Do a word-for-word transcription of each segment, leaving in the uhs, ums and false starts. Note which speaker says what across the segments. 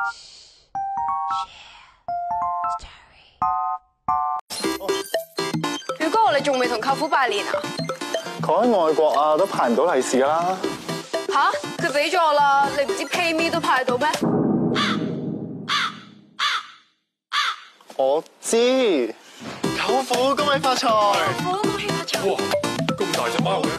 Speaker 1: 表哥，你仲未同舅父拜年啊？
Speaker 2: 佢喺外國啊，都派唔到利是㗎啦。
Speaker 1: 吓？佢俾咗我啦，你唔知 PayMe 都派到咩？
Speaker 2: 我知。舅父恭喜發財！
Speaker 1: 我都恭喜發財！
Speaker 3: 哇，咁大隻貓嘅！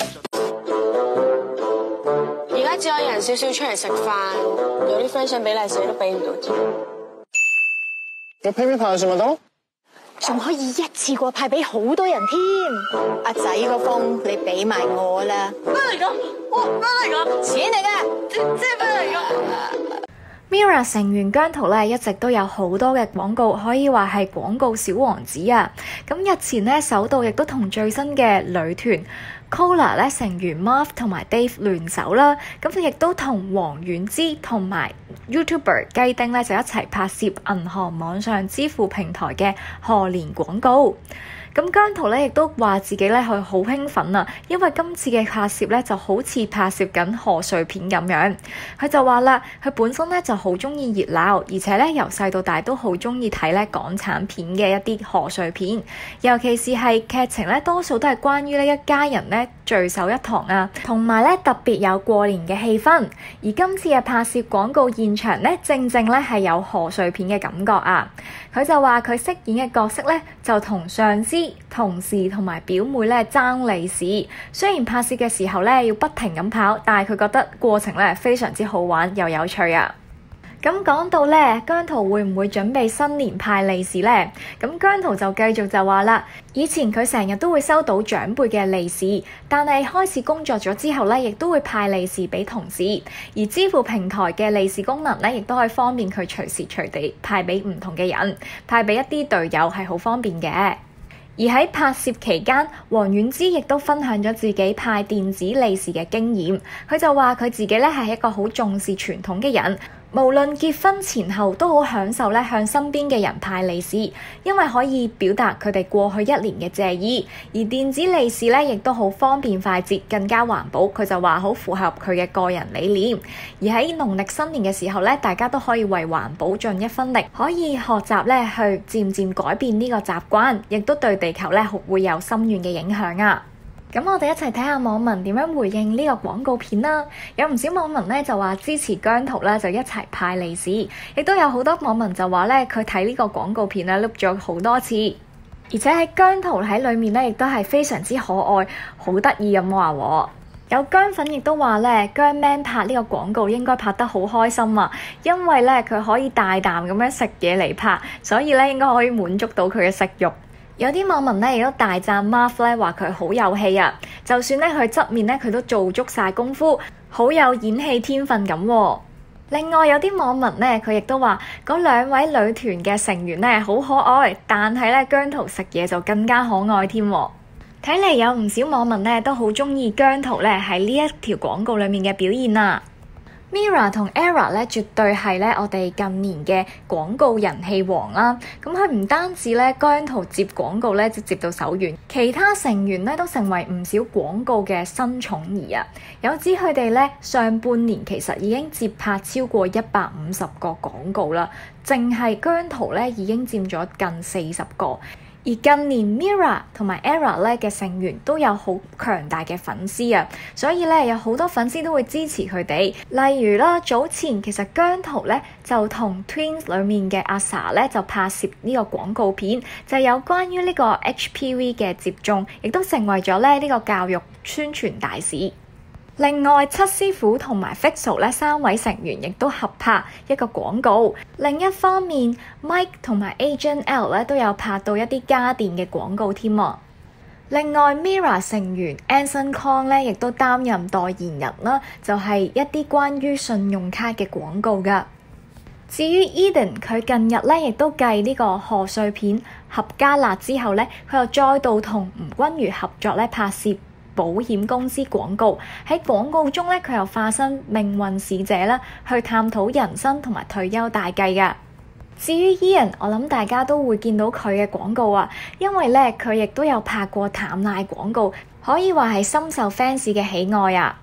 Speaker 4: 而家只可以人少少出嚟食飯，有啲 friend 想俾利是都俾唔到添。
Speaker 2: 你 PayMe 派利是咪得咯？
Speaker 5: 仲可以一次過派俾好多人添。阿仔個封你俾埋我啦。
Speaker 1: 咩嚟㗎？哇！咩嚟㗎？
Speaker 5: 錢嚟㗎，
Speaker 1: 即即係咩嚟㗎？
Speaker 6: Mirror 成員姜濤咧一直都有好多嘅廣告，可以話係廣告小王子啊！咁日前咧首度亦都同最新嘅女團 Collar 咧成員 Marv 同埋 Dave 聯手啦，咁佢亦都同黃婉之同埋 YouTuber 雞丁咧就一齊拍攝銀行網上支付平台嘅賀年廣告。咁姜濤咧亦都話自己咧佢好興奮啊，因為今次嘅拍攝咧就好似拍攝緊賀歲片咁樣。佢就話啦，佢本身咧就好中意熱鬧，而且咧由細到大都好中意睇咧港產片嘅一啲賀歲片，尤其是係劇情咧多數都係關於呢一家人咧聚首一堂啊，同埋咧特別有過年嘅氣氛。而今次嘅拍攝廣告現場咧，正正咧係有賀歲片嘅感覺啊。佢就話佢飾演嘅角色咧就同上司、同事同埋表妹咧爭利是，雖然拍攝嘅時候咧要不停咁跑，但係佢覺得過程咧非常之好玩又有趣啊！咁講到咧，姜濤會唔會準備新年派利是呢？咁姜濤就繼續就話啦，以前佢成日都會收到長輩嘅利是，但係開始工作咗之後咧，亦都會派利是俾同事，而支付平台嘅利是功能咧，亦都可以方便佢隨時隨地派俾唔同嘅人，派俾一啲隊友係好方便嘅。而喺拍攝期間，黃婉之亦都分享咗自己派電子利是嘅經驗。佢就話佢自己咧係一個好重視傳統嘅人，無論結婚前後都好享受咧向身邊嘅人派利是，因為可以表達佢哋過去一年嘅謝意。而電子利是咧亦都好方便快捷，更加環保。佢就話好符合佢嘅個人理念。而喺農曆新年嘅時候咧，大家都可以為環保盡一分力，可以學習咧去漸漸改變呢個習慣，亦都對地球咧會有深遠嘅影響啊！咁我哋一齊睇下網民點樣回應呢個廣告片啦。有唔少網民咧就話支持姜濤咧就一齊派利是，亦都有好多網民就話咧佢睇呢個廣告片咧碌咗好多次，而且喺姜濤喺裡面咧亦都係非常之可愛，好得意咁話喎。有姜粉亦都話咧姜 man 拍呢個廣告應該拍得好開心啊，因為咧佢可以大啖咁樣食嘢嚟拍，所以咧應該可以滿足到佢嘅食慾。有啲網民咧亦都大讚 Marv 咧話佢好有戲啊，就算咧佢側面咧佢都做足晒功夫，好有演戲天分咁喎。另外有啲網民咧佢亦都話嗰兩位女團嘅成員咧好可愛，但係咧姜濤食嘢就更加可愛添喎。睇嚟有唔少網民咧都好中意姜濤咧喺呢一條廣告裡面嘅表現啊。Mirror 同 Era 咧，絕對係咧我哋近年嘅廣告人氣王啦。咁佢唔單止咧姜濤接廣告咧，就接到手軟，其他成員咧都成為唔少廣告嘅新寵兒啊。有指佢哋咧上半年其實已經接拍超過一百五十個廣告啦，淨係姜濤咧已經佔咗近四十個。而近年 Mirror 同埋 Era 咧嘅成員都有好強大嘅粉絲啊，所以咧有好多粉絲都會支持佢哋。例如啦，早前其實姜濤咧就同 Twins 裡面嘅阿 sa 咧就拍攝呢個廣告片，就有關於呢個 H P V 嘅接種，亦都成為咗咧呢個教育宣傳大使。另外，七師傅同埋 Fixo 咧三位成員亦都合拍一個廣告。另一方面 ，Mike 同埋 Agent L 咧都有拍到一啲家電嘅廣告添啊。另外 ，Mirror 成員 Anson Kong 咧亦都擔任代言人啦，就係一啲關於信用卡嘅廣告噶。至於 Eden， 佢近日咧亦都繼呢個賀歲片《合家辣》之後咧，佢又再度同吳君如合作咧拍攝保險公司廣告。喺廣告中咧，佢又化身命運使者啦，去探討人生同埋退休大計噶。至於 Ian， 我諗大家都會見到佢嘅廣告啊，因為咧佢亦都有拍過淡奶廣告，可以話係深受 fans 嘅喜愛啊。